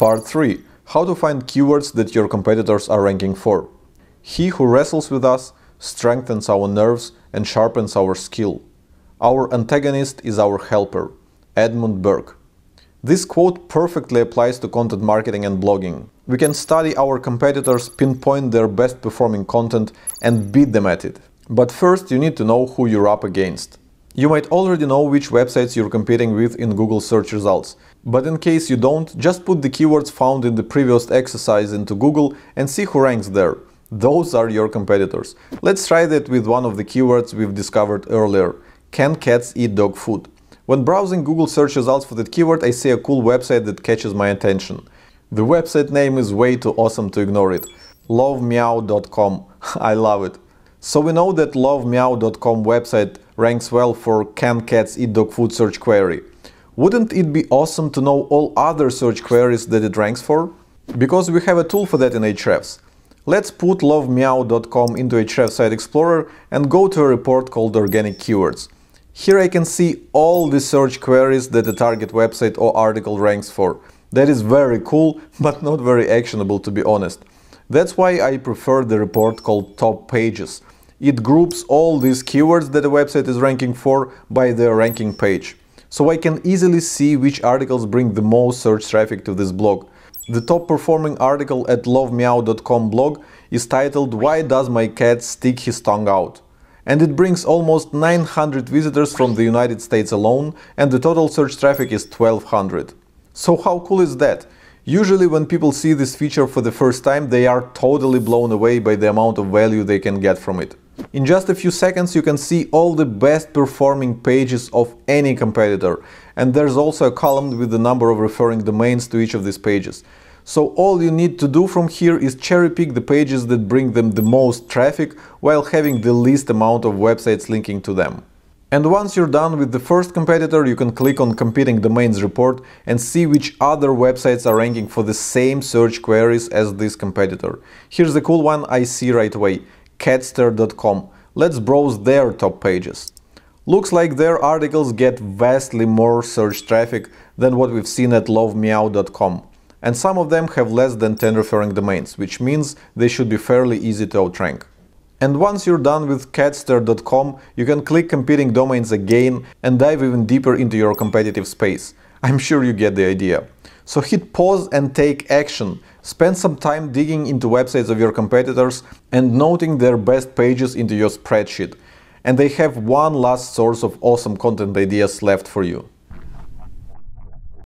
Part 3. How to find keywords that your competitors are ranking for. He who wrestles with us strengthens our nerves and sharpens our skill. Our antagonist is our helper. Edmund Burke. This quote perfectly applies to content marketing and blogging. We can study our competitors, pinpoint their best performing content and beat them at it. But first you need to know who you're up against. You might already know which websites you're competing with in Google search results, but in case you don't, just put the keywords found in the previous exercise into Google and see who ranks there. Those are your competitors. Let's try that with one of the keywords we've discovered earlier. Can cats eat dog food? When browsing Google search results for that keyword, I see a cool website that catches my attention. The website name is way too awesome to ignore it. lovemeow.com. I love it. So we know that lovemeow.com website ranks well for can cats eat dog food search query. Wouldn't it be awesome to know all other search queries that it ranks for? Because we have a tool for that in Ahrefs. Let's put lovemeow.com into Ahrefs Site Explorer and go to a report called Organic Keywords. Here I can see all the search queries that a target website or article ranks for. That is very cool, but not very actionable, to be honest. That's why I prefer the report called Top Pages. It groups all these keywords that a website is ranking for by their ranking page. So I can easily see which articles bring the most search traffic to this blog. The top performing article at lovemeow.com blog is titled "Why Does My Cat Stick His Tongue Out?" And it brings almost 900 visitors from the United States alone, and the total search traffic is 1200. So how cool is that? Usually when people see this feature for the first time, they are totally blown away by the amount of value they can get from it. In just a few seconds you can see all the best performing pages of any competitor, and there's also a column with the number of referring domains to each of these pages. So all you need to do from here is cherry pick the pages that bring them the most traffic while having the least amount of websites linking to them. And once you're done with the first competitor, you can click on Competing Domains report and see which other websites are ranking for the same search queries as this competitor. Here's the cool one I see right away. catster.com. Let's browse their top pages. Looks like their articles get vastly more search traffic than what we've seen at lovemeow.com. And some of them have less than 10 referring domains, which means they should be fairly easy to outrank. And once you're done with catster.com, you can click Competing Domains again and dive even deeper into your competitive space. I'm sure you get the idea. So hit pause and take action. Spend some time digging into websites of your competitors and noting their best pages into your spreadsheet. And they have one last source of awesome content ideas left for you.